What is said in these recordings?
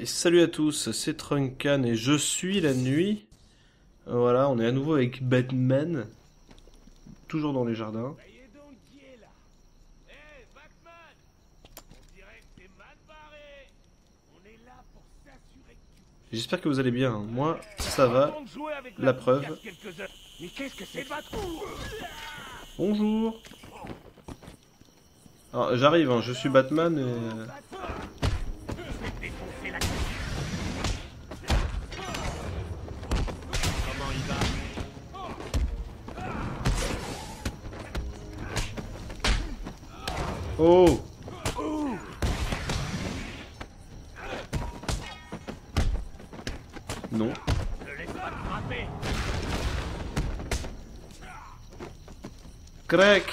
Et salut à tous, c'est Truncan et je suis la nuit. Voilà, on est à nouveau avec Batman, toujours dans les jardins. Voyez donc qui est là. Hé, Batman. On dirait que t'es mal barré. On est là pour s'assurer que tu... J'espère que vous allez bien, hein. Moi ça va, Avant de jouer avec la petite preuve. il y a quelques heures. Mais qu'est-ce que c'est pas trop? Bonjour. Alors j'arrive, hein, je suis Batman et... Je vais te défoncer la gueule. Comment il va? Oh! Non. Ne laisse pas te frapper. Crac!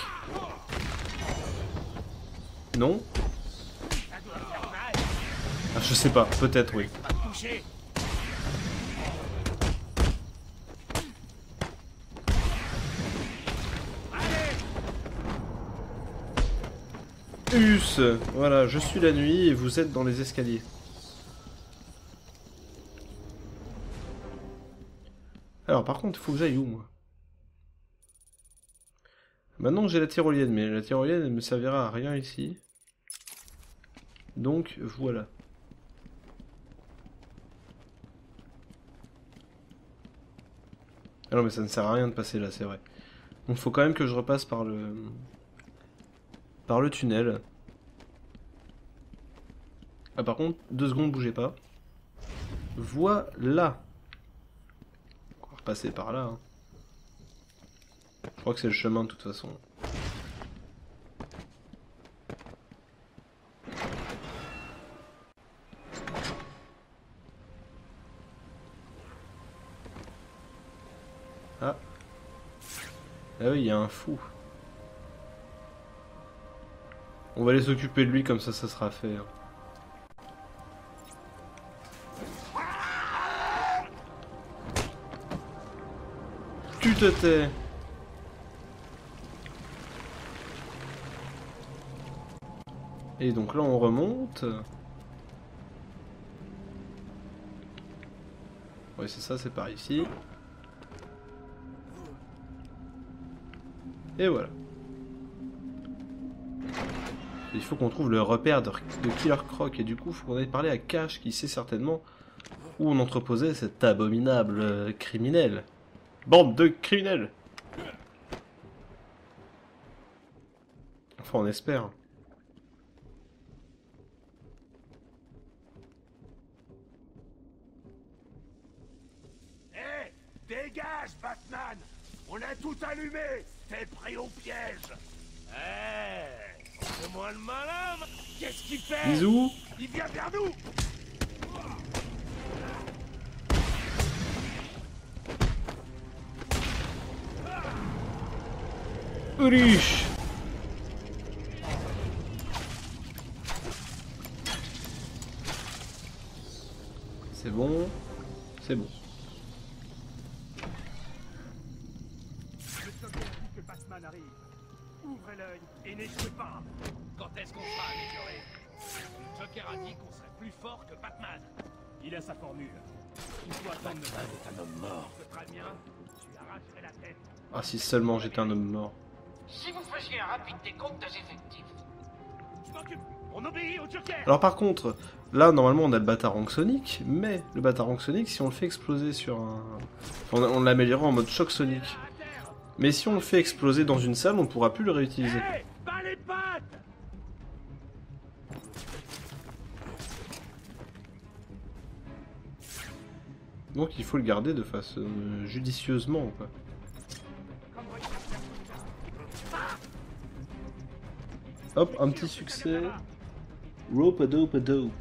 Non? Ça doit faire mal. Ah, je sais pas, peut-être oui. Pas te toucher. Us! Voilà, je suis la nuit et vous êtes dans les escaliers. Alors par contre, il faut que j'aille où moi? Maintenant j'ai la tyrolienne, mais la tyrolienne elle me servira à rien ici. Donc voilà. Ah non mais ça ne sert à rien de passer là, c'est vrai. Donc faut quand même que je repasse par le tunnel. Ah par contre, 2 secondes, bougez pas. Voilà. On va repasser par là. Hein. Je crois que c'est le chemin de toute façon. Ah. Ah oui, il y a un fou. On va aller s'occuper de lui comme ça sera fait. Hein. Tu te tais. Et donc là on remonte. Oui c'est ça, c'est par ici. Et voilà. Il faut qu'on trouve le repère de Killer Croc. Et du coup il faut qu'on aille parler à Cash qui sait certainement où on entreposait cet abominable criminel. Bande de criminels. Enfin on espère. Hé, dégage, Batman. On a tout allumé. T'es pris au piège. Hé, c'est moi le malin. Qu'est-ce qu'il fait? Bisous. Il vient vers nous. Urish. C'est bon. C'est bon. Le Joker dit que Batman arrive. Ouvrez l'œil et n'échouez pas. Quand est-ce qu'on sera amélioré? Le Joker a dit qu'on serait plus fort que Batman. Il a sa formule. Il faut attendre. Batman est un homme mort. Ce sera le mien. Je lui arracherai la tête. Ah si seulement j'étais un homme mort. Si vous faisiez un rapide décompte des effectifs. Je m'occupe. On obéit au Joker. Alors par contre, là normalement on a le Batarang Sonic, mais le Batarang Sonic si on le fait exploser sur un... On l'améliorera en mode choc Sonic. À terre. Mais si on le fait exploser dans une salle, on ne pourra plus le réutiliser. Hé, bas les pattes. Donc il faut le garder de façon judicieusement quoi. Hop, un petit succès. Rope a dope a dope.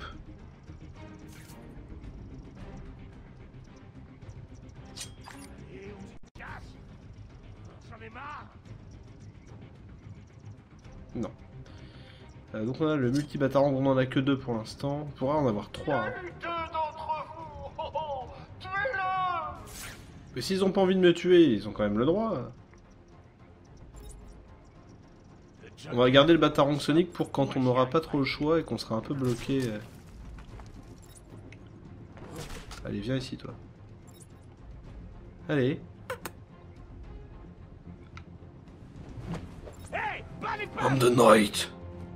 Et on se casse. J'en ai marre. Non. Donc on a le multi-batarang, on en a que 2 pour l'instant. On pourra en avoir 3. Hein. Deux d'entre vous. Oh, oh, tuez-le. Mais s'ils ont pas envie de me tuer, ils ont quand même le droit. On va garder le Batarang Sonic pour quand on n'aura pas trop le choix et qu'on sera un peu bloqué. Allez, viens ici, toi. Allez. Hey, pas les On the night.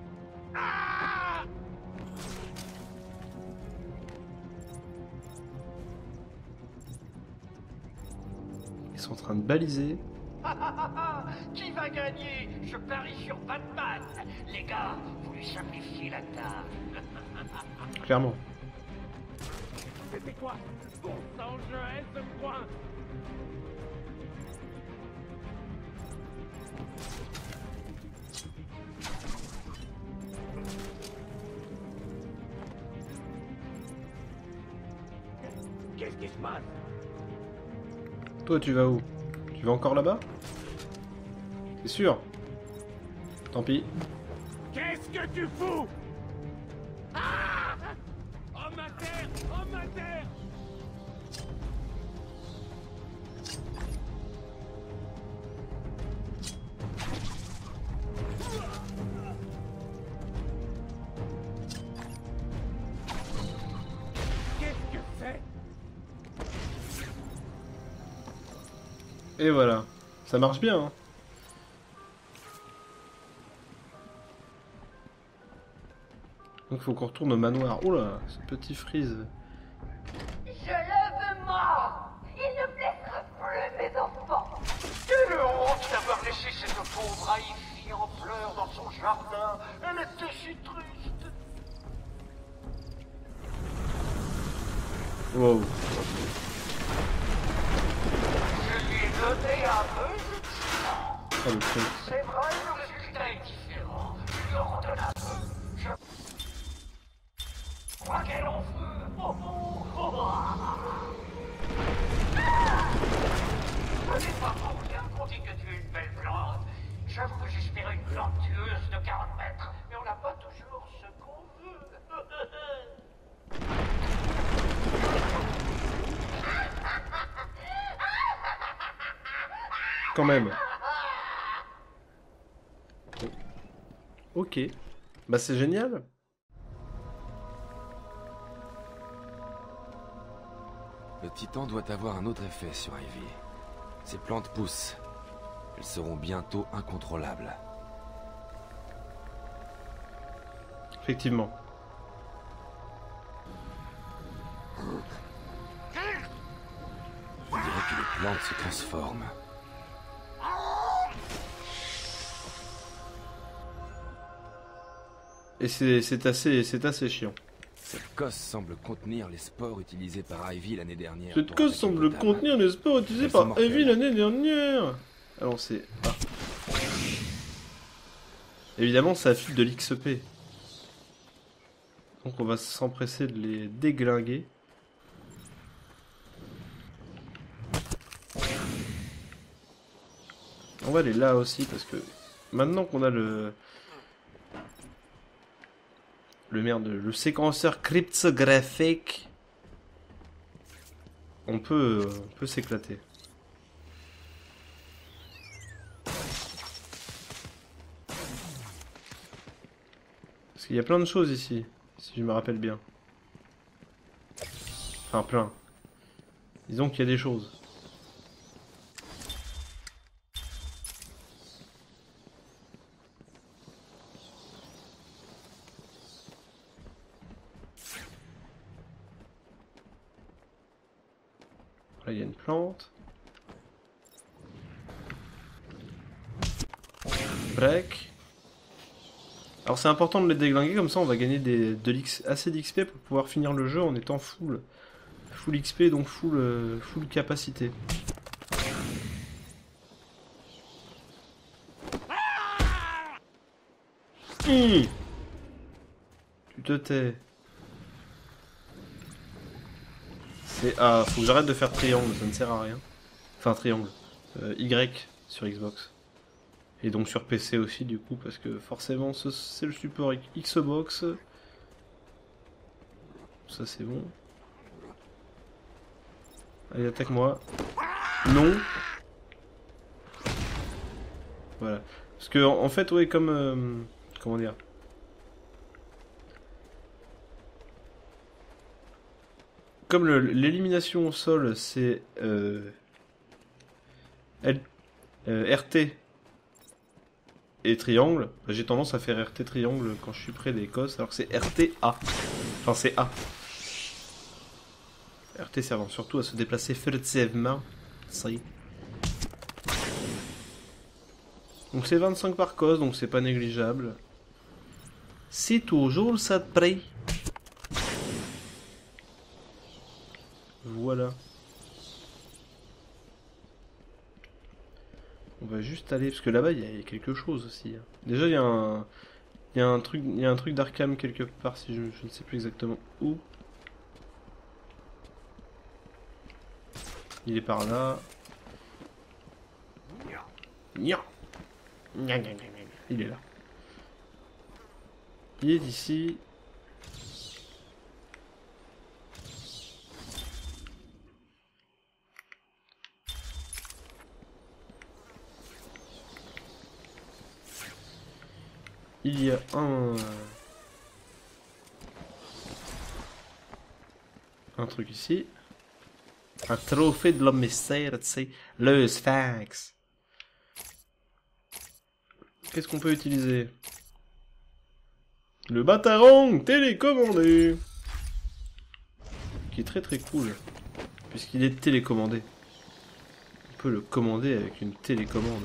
Ils sont en train de baliser. Qui va gagner? Je parie sur Batman. Les gars, vous lui simplifiez la tâche. Clairement. C'était quoi? Bon sang, je hais ce coin. Qu'est-ce qui se passe? Toi, tu vas où? Tu vas encore là-bas? C'est sûr. Tant pis. Qu'est-ce que tu fous? Ah! Homme à terre! Homme à terre! Qu'est-ce que c'est? Et voilà. Ça marche bien, hein. Donc il faut qu'on retourne au manoir. Oh là, ce petit Freeze. Je le veux mort. Il ne blessera plus mes enfants. Quelle honte d'avoir laissé cette pauvre Ivy en pleurs dans son jardin. Elle était si triste. Wow. Je lui ai donné un peu de sang. Oh, le truc. C'est vrai, le résultat est différent. Je lui en redonne un peu. Je crois qu'elle en veut. Oh, oh, oh, oh. Ce n'est pas pour rien qu'on dit que tu es une belle plante. J'avoue que j'espérais une plante tueuse de 40 mètres, mais on n'a pas toujours ce qu'on veut. Quand même. Ok. Bah c'est génial. Le titan doit avoir un autre effet sur Ivy. Ces plantes poussent. Elles seront bientôt incontrôlables. Effectivement. On dirait que les plantes se transforment. Et c'est assez chiant. Cette cosse semble contenir les spores utilisés par Ivy l'année dernière. Cette pour cause attaquer semble Gotham. contenir les sports utilisés Elles par sont mortelles. Ivy l'année dernière. Alors c'est... Ah. Évidemment ça file de l'XP. Donc on va s'empresser de les déglinguer. On va aller là aussi parce que maintenant qu'on a le le séquenceur cryptographique, on peut s'éclater. Parce qu'il y a plein de choses ici, si je me rappelle bien. Enfin plein. Disons qu'il y a des choses. Là, il y a une plante. Break. Alors c'est important de les déglinguer, comme ça on va gagner assez d'XP pour pouvoir finir le jeu en étant full XP, donc full capacité. Tu te tais. C'est... Ah, faut que j'arrête de faire triangle, ça ne sert à rien. Enfin, triangle. Y sur Xbox. Et donc sur PC aussi, du coup, parce que forcément, c'est le support Xbox. Ça, c'est bon. Allez, attaque-moi. Non. Voilà. Parce que, en fait, ouais, comme... comment dire ? comme l'élimination au sol, c'est RT et triangle, bah, j'ai tendance à faire RT triangle quand je suis près des cosses, alors que c'est RTA. Enfin, c'est A. RT servant surtout à se déplacer furtivement. Donc c'est 25 par cause, donc c'est pas négligeable. C'est toujours ça de près. Voilà. On va juste aller, parce que là-bas il y a quelque chose aussi. Déjà il y a un... Il y a un truc d'Arkham quelque part, si je ne sais plus exactement où. Il est par là. Nya. Il est là. Il est d'ici. Il y a un truc ici. Un trophée de l'homme mystère, tu sais. Le Sphinx. Qu'est-ce qu'on peut utiliser? Le Batarang télécommandé. Qui est très très cool. Puisqu'il est télécommandé. On peut le commander avec une télécommande.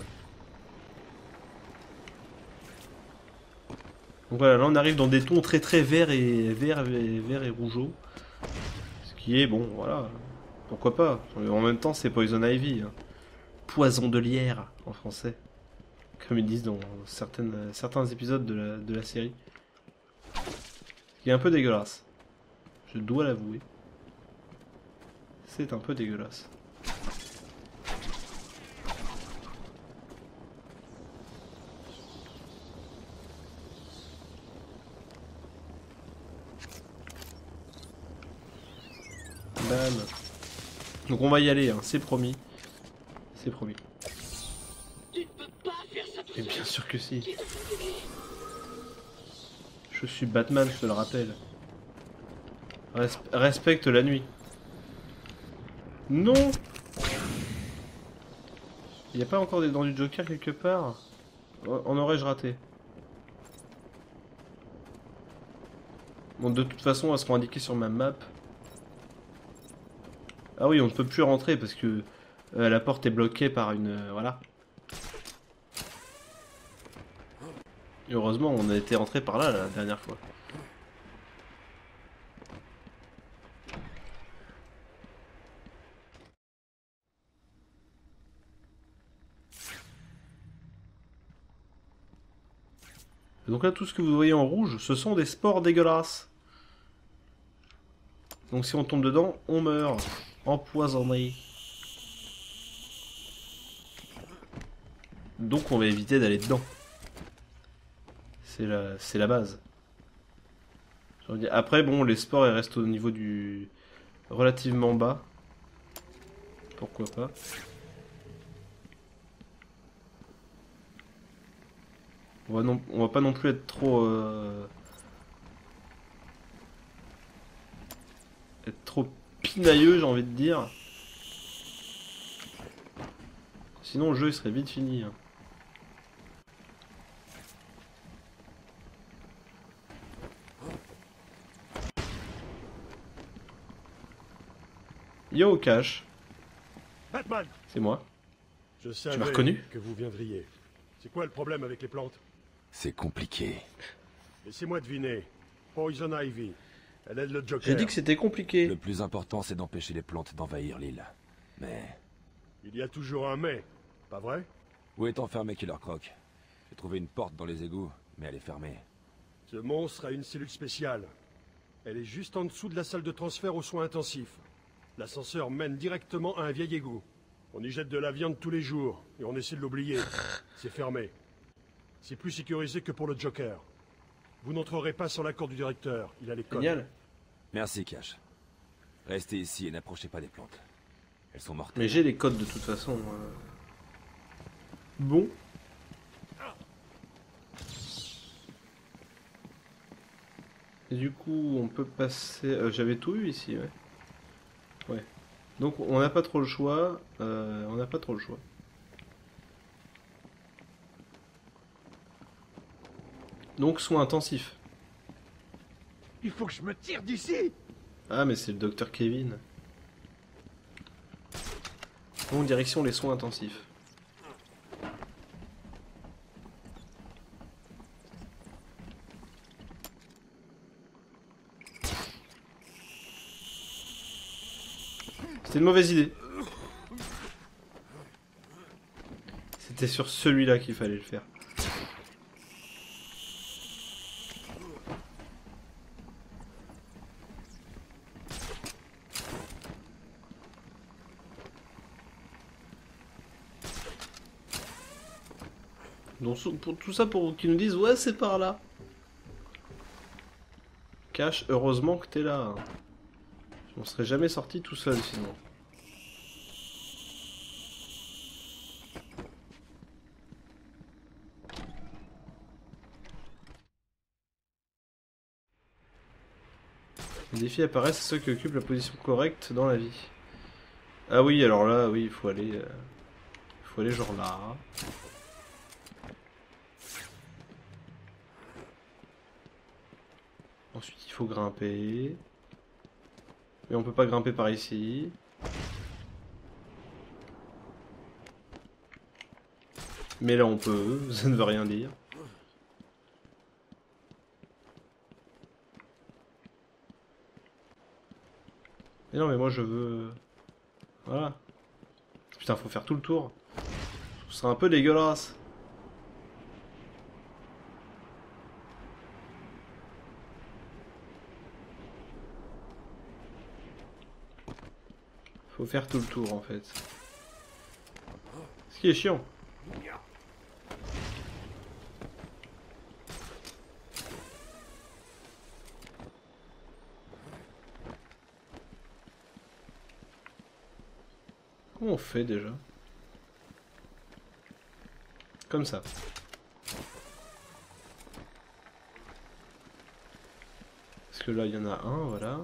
Donc voilà, là on arrive dans des tons très très verts et rougeaux. Ce qui est bon, voilà. Pourquoi pas. En même temps c'est Poison Ivy. Hein. Poison de lierre en français. Comme ils disent dans certains épisodes de la série. Ce qui est un peu dégueulasse. Je dois l'avouer. C'est un peu dégueulasse. Bam. Donc on va y aller, hein. C'est promis. C'est promis. Tu ne peux pas faire ça tout Et seul. bien sûr que si. Qui est au fond de lui? Je suis Batman, je te le rappelle. Respecte la nuit. Non. Il n'y a pas encore des dents du Joker quelque part? En aurais-je raté? Bon, de toute façon, elles seront indiquées sur ma map. Ah oui, on ne peut plus rentrer parce que la porte est bloquée par une... voilà. Et heureusement, on a été rentré par là la dernière fois. Et donc là, tout ce que vous voyez en rouge, ce sont des spores dégueulasses. Donc si on tombe dedans, on meurt. Empoisonné. Donc on va éviter d'aller dedans. C'est la base. Après, bon, les spores, elles restent au niveau du... relativement bas. Pourquoi pas. On va pas non plus être trop... être trop pinailleux, j'ai envie de dire. Sinon, le jeu, il serait vite fini. Hein. Yo, Cash. Batman! C'est moi. Je savais m'as reconnu que vous viendriez. C'est quoi le problème avec les plantes? C'est compliqué. Laissez-moi deviner. Poison Ivy. Elle aide le Joker. J'ai dit que c'était compliqué. Le plus important, c'est d'empêcher les plantes d'envahir l'île. Mais Il y a toujours un mais, pas vrai? où est enfermé Killer Croc? J'ai trouvé une porte dans les égouts, mais elle est fermée. Ce monstre a une cellule spéciale. Elle est juste en dessous de la salle de transfert aux soins intensifs. L'ascenseur mène directement à un vieil égout. On y jette de la viande tous les jours, et on essaie de l'oublier. C'est fermé. C'est plus sécurisé que pour le Joker. Vous n'entrerez pas sans l'accord du directeur, il a les codes. Génial. Merci, Cash. Restez ici et n'approchez pas des plantes. Elles sont mortelles. Mais j'ai les codes de toute façon. Bon. Et du coup, on peut passer... J'avais tout eu ici, ouais. Ouais. Donc on n'a pas trop le choix. On n'a pas trop le choix. Donc soins intensifs. Il faut que je me tire d'ici. Ah mais c'est le docteur Kevin. Donc direction les soins intensifs. C'était une mauvaise idée. C'était sur celui-là qu'il fallait le faire. Donc pour tout ça pour qu'ils nous disent ouais c'est par là. Cash, heureusement que t'es là. On serait jamais sorti tout seul sinon. Les défis apparaissent, c'est ceux qui occupent la position correcte dans la vie. Ah oui, alors là, oui, il faut aller genre là. Ensuite, il faut grimper. Mais on peut pas grimper par ici. Mais là, on peut. Ça ne veut rien dire. Mais non, mais moi, je veux... Voilà. Putain, faut faire tout le tour. Ce serait un peu dégueulasse. Faut faire tout le tour en fait. Ce qui est chiant. Comment on fait déjà? Comme ça. Parce que là il y en a un, voilà.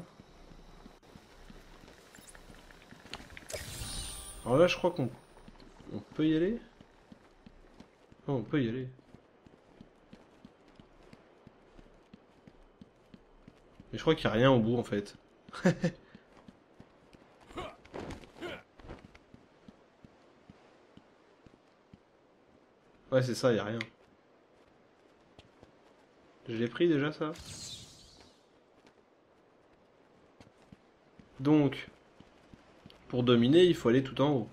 Alors là, je crois qu'on peut y aller. Oh, on peut y aller. Mais je crois qu'il n'y a rien au bout en fait. Ouais, c'est ça, il n'y a rien. Je l'ai pris déjà ça. Donc... Pour dominer, il faut aller tout en haut.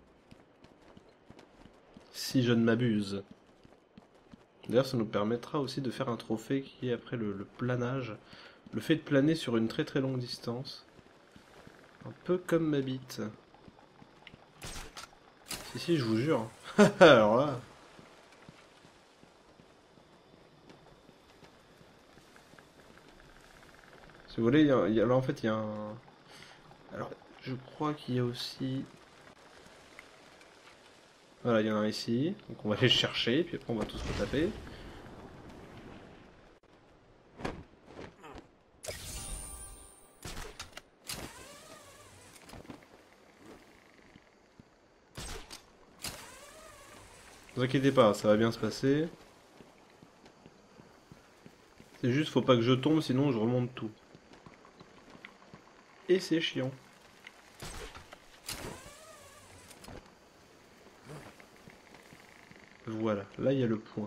Si je ne m'abuse. D'ailleurs, ça nous permettra aussi de faire un trophée qui est après le planage. Le fait de planer sur une très très longue distance. Un peu comme ma bite. Si, je vous jure. Alors là... Si vous voulez, là en fait, il y a un... Alors... Je crois qu'il y a aussi... Voilà, il y en a un ici. Donc on va aller le chercher, puis après on va tous retaper. Ne vous inquiétez pas, ça va bien se passer. C'est juste, faut pas que je tombe, sinon je remonte tout. Et c'est chiant. Voilà, là il y a le point.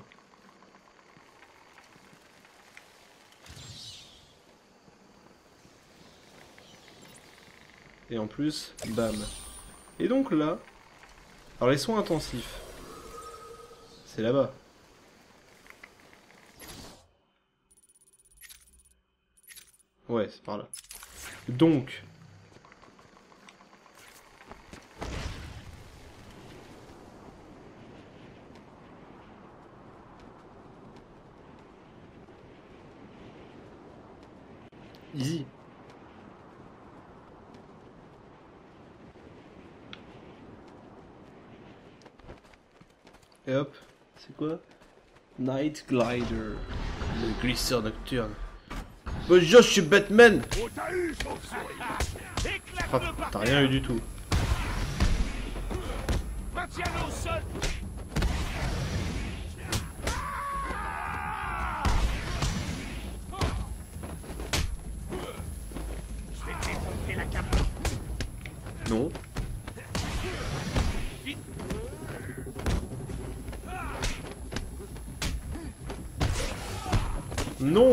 Et en plus, bam. Et donc là, alors les soins intensifs, c'est là-bas. Ouais, c'est par là. Donc... Easy. Et hop, c'est quoi? Night Glider. Le glisseur nocturne. Bonjour, je suis Batman. On t'a eu, chauve-souris. Éclate Ah, t'as rien eu du tout. Maintiens-le au sol. Je vais te défoncer la cape. Non. Non.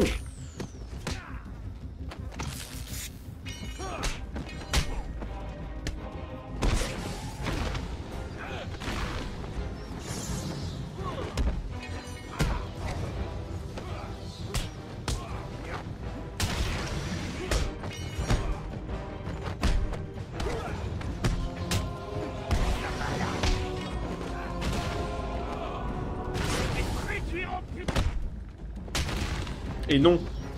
Et non.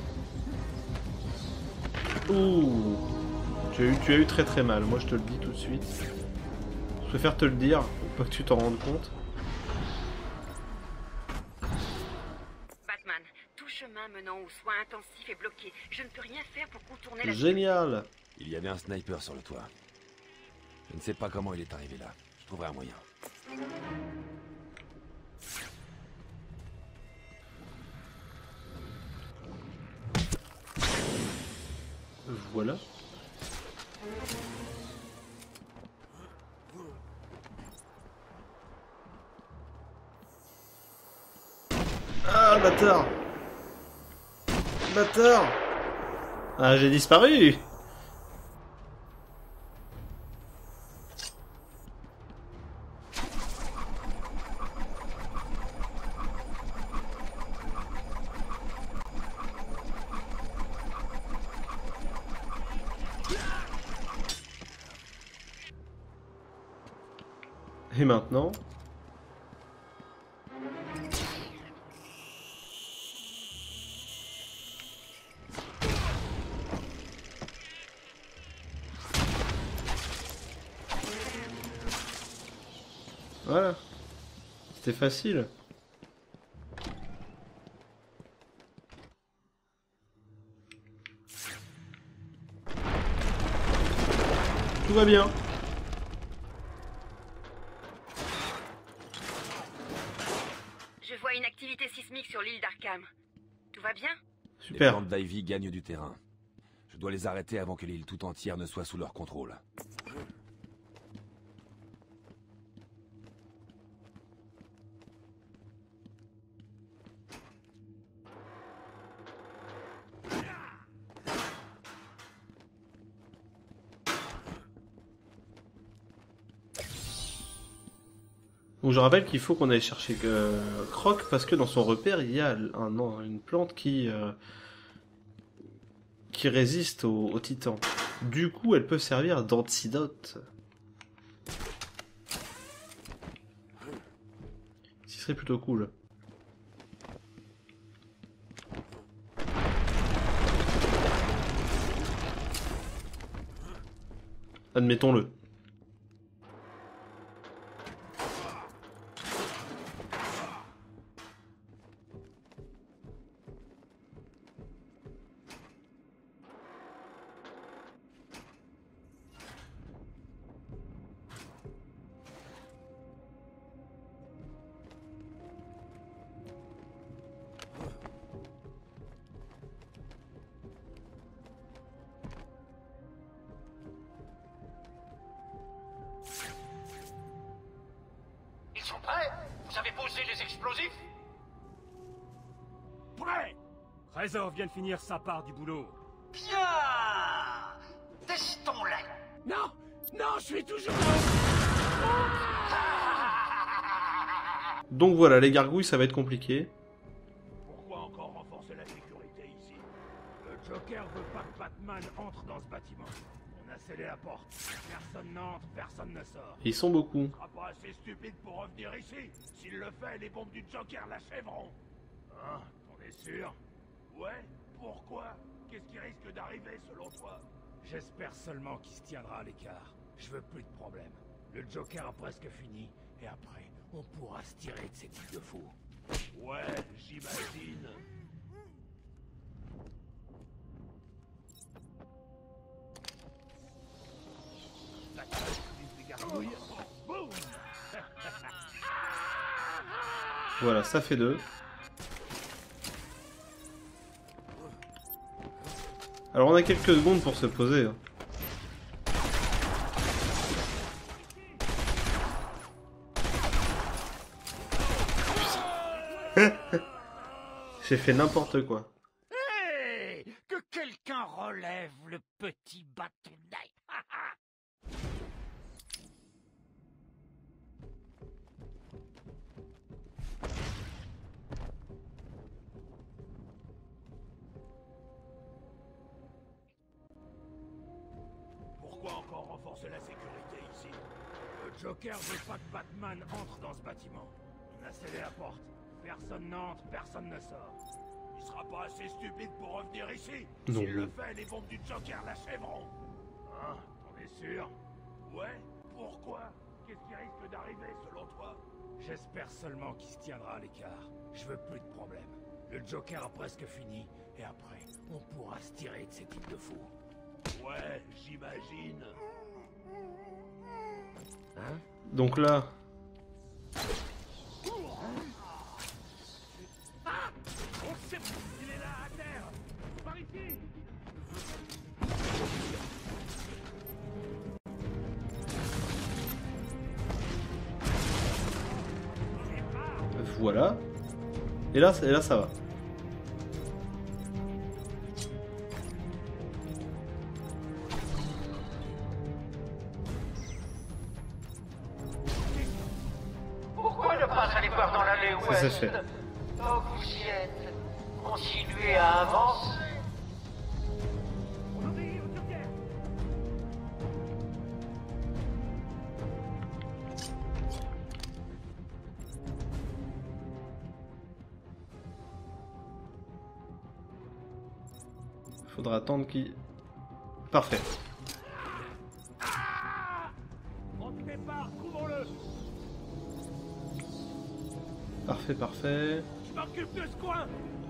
Ouh. Tu as eu très très mal, moi je te le dis tout de suite. Je préfère te le dire, pour pas que tu t'en rendes compte. Batman, tout chemin menant aux soins intensifs est bloqué. Je ne peux rien faire pour contourner la... Génial. Il y avait un sniper sur le toit. Je ne sais pas comment il est arrivé là. Je trouverai un moyen. Voilà. Ah, bâtard. Bâtard. Ah, j'ai disparu. Et maintenant? Voilà. C'était facile. Tout va bien. Je vois une activité sismique sur l'île d'Arkham. Tout va bien? Les Super. plantes d'Ivy gagnent du terrain. Je dois les arrêter avant que l'île tout entière ne soit sous leur contrôle. Donc je rappelle qu'il faut qu'on aille chercher Croc parce que dans son repère il y a une plante qui résiste au titan. Du coup elle peut servir d'antidote. Ce qui serait plutôt cool. Admettons-le. Ils sont prêts? Vous avez posé les explosifs? Prêt. Trésor vient de finir sa part du boulot. Bien! Testons-les! Non! Non, je suis toujours... Donc voilà, les gargouilles ça va être compliqué. Pourquoi encore renforcer la sécurité ici? Le Joker veut pas que Batman entre dans ce bâtiment. On a scellé la porte. Personne n'entre, personne ne sort. Ils sont beaucoup. Il sera pas assez stupide pour revenir ici. S'il le fait, les bombes du Joker l'achèveront. Hein? T'en es sûr? Ouais? Pourquoi? Qu'est-ce qui risque d'arriver selon toi? J'espère seulement qu'il se tiendra à l'écart. Je veux plus de problèmes. Le Joker a presque fini, et après, on pourra se tirer de ces types de fous. Ouais, j'imagine. couilles. Boum. Voilà, ça fait 2. Alors on a quelques secondes pour se poser. J'ai fait n'importe quoi. Hey, que quelqu'un relève le petit bâton d'ail. Pourquoi encore renforcer la sécurité ici? Le Joker veut pas que Batman entre dans ce bâtiment. On a scellé la porte. Personne n'entre, personne ne sort. Il sera pas assez stupide pour revenir ici. Non. S'il le fait, les bombes du Joker l'achèveront. Hein? On est sûr? Ouais? Pourquoi? Qu'est-ce qui risque d'arriver selon toi? J'espère seulement qu'il se tiendra à l'écart. Je veux plus de problèmes. Le Joker a presque fini, et après, on pourra se tirer de ces types de fous. Ouais, j'imagine. Hein? Donc là, On sait qu'il est là, à terre. Par ici. voilà. Et là ça va. Pourquoi ne pas aller voir dans l'allée Ça ouest? c'est fait. Oh, vous y êtes. Continuez à avancer. On obéit au Joker. Faudra attendre qu'il... Parfait. On se prépare, trouvons-le. Parfait, parfait. Je m'occupe de ce coin.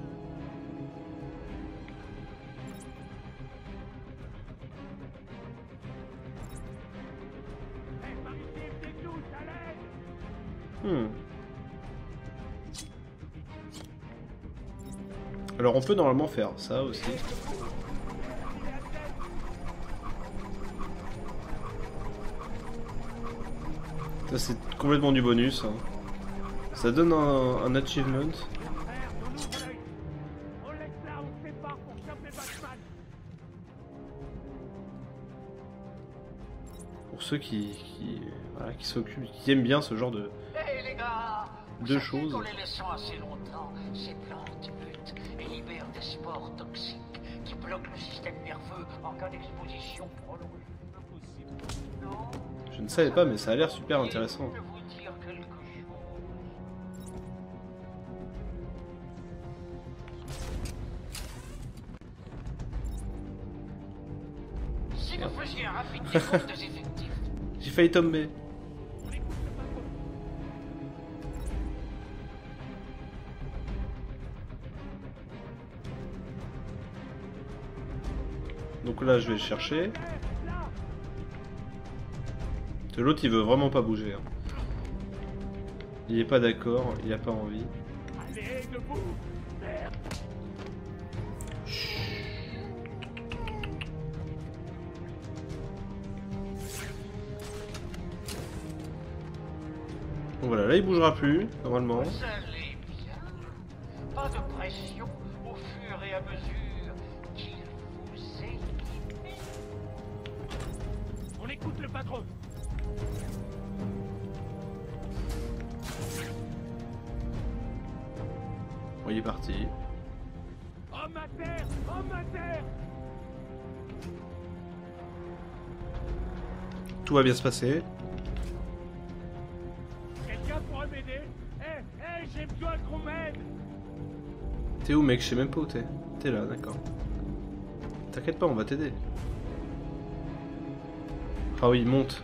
Hey, par ici, c'est nous, à l'aide. Alors on peut normalement faire ça aussi. Ça c'est complètement du bonus. Hein. Ça donne un achievement. Frère, on ouvre l'œil. On laisse là, on se prépare pour choper Batman. Pour ceux voilà, qui s'occupent, qui aiment bien ce genre de Hé les gars, Deux vous savez choses. qu'en les laissant assez longtemps, ces plantes mutent et libèrent des spores toxiques qui bloquent le système nerveux en cas d'exposition prolongée. Non, Je ne savais pas, mais ça a l'air super intéressant. je vous dire quelque chose. Si vous faisiez un rapide décompte des effectifs, J'ai failli tomber. Donc là, je vais le chercher. De l'autre, il veut vraiment pas bouger. Hein. Il est pas d'accord, il a pas envie. Allez, debout. Merde. Donc voilà, là il bougera plus, normalement. vous allez bien. Pas de pression au fur et à mesure qu'il vous élimine. On écoute le patron. Bon, il est parti. Homme à terre! Homme à terre! Tout va bien se passer. Quelqu'un pourrait m'aider? Hé, j'ai besoin qu'on m'aide! T'es où, mec? Je sais même pas où t'es. T'es là, d'accord. T'inquiète pas, on va t'aider. Ah oui, il monte.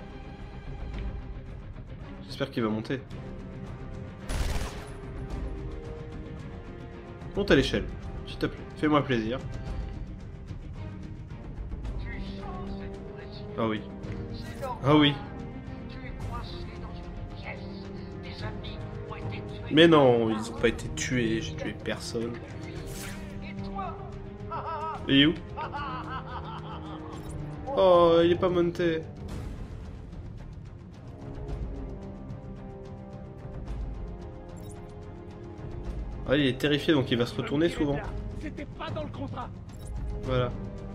J'espère qu'il va monter. Monte à l'échelle, s'il te plaît. Fais-moi plaisir. Tu sens cette pression? Ah oui. C'est normal. Ah oui. Mais non, ils ont pas été tués, j'ai tué personne. Et où? Oh, il est pas monté. Ah, il est terrifié donc il va se retourner souvent. C'était pas dans le contrat. Voilà.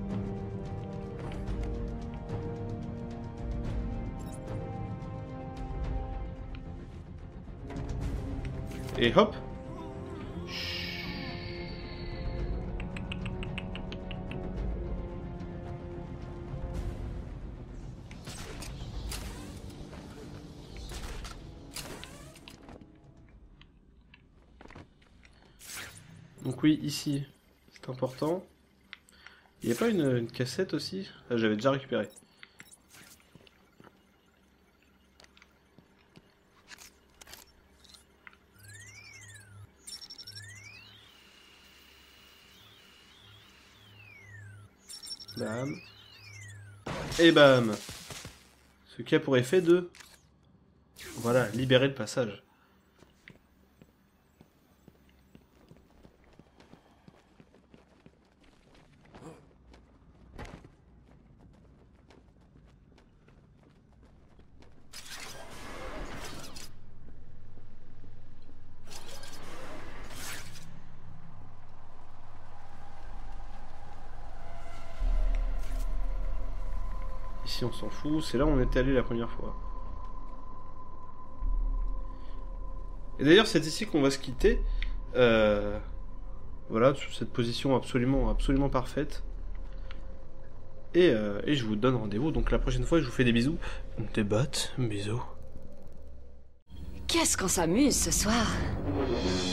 Et hop. Donc oui, ici, c'est important. Il n'y a pas une cassette aussi? Ah, j'avais déjà récupéré. Bam. Et bam. Ce qui a pour effet de... Voilà, libérer le passage. Ici on s'en fout, c'est là où on était allé la première fois. Et d'ailleurs c'est ici qu'on va se quitter. Voilà, sur cette position absolument parfaite. Et je vous donne rendez-vous donc la prochaine fois, je vous fais des bisous. Des bottes, bisous. Qu'est-ce qu'on s'amuse ce soir?